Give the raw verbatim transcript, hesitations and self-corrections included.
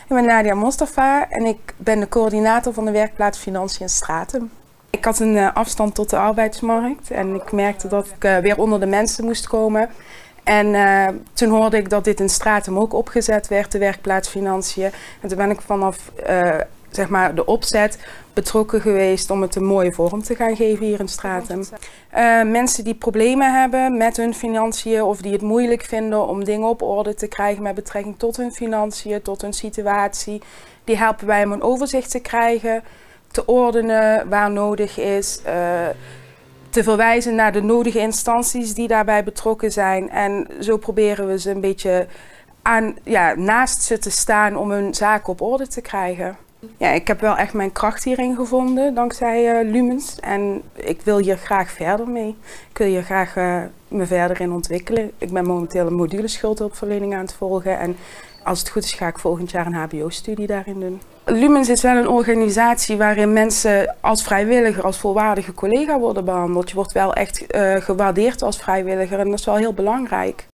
Ik ben Nadia Mostafa en ik ben de coördinator van de werkplaats Financiën in Stratum. Ik had een uh, afstand tot de arbeidsmarkt en ik merkte dat ik uh, weer onder de mensen moest komen. En uh, toen hoorde ik dat dit in Stratum ook opgezet werd, de werkplaats Financiën. En toen ben ik vanaf uh, zeg maar de opzet betrokken geweest om het een mooie vorm te gaan geven hier in Stratum. Uh, mensen die problemen hebben met hun financiën of die het moeilijk vinden om dingen op orde te krijgen met betrekking tot hun financiën, tot hun situatie, die helpen wij om een overzicht te krijgen, te ordenen waar nodig is, uh, te verwijzen naar de nodige instanties die daarbij betrokken zijn. En zo proberen we ze een beetje aan, ja, naast ze te staan om hun zaken op orde te krijgen. Ja, ik heb wel echt mijn kracht hierin gevonden, dankzij uh, Lumens. En ik wil hier graag verder mee. Ik wil hier graag uh, me verder in ontwikkelen. Ik ben momenteel een module schuldhulpverlening aan het volgen. En als het goed is, ga ik volgend jaar een H B O-studie daarin doen. Lumens is wel een organisatie waarin mensen als vrijwilliger, als volwaardige collega worden behandeld. Je wordt wel echt uh, gewaardeerd als vrijwilliger en dat is wel heel belangrijk.